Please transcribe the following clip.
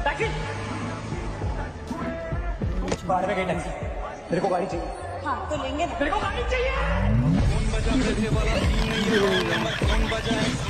Taxi. बाहर में गई टैक्सी, मेरे को गाड़ी चाहिए। हाँ तो लेंगे ना। मेरे को गाड़ी चाहिए। कौन बजा पैसे वाला सीन नहीं है, कौन बजा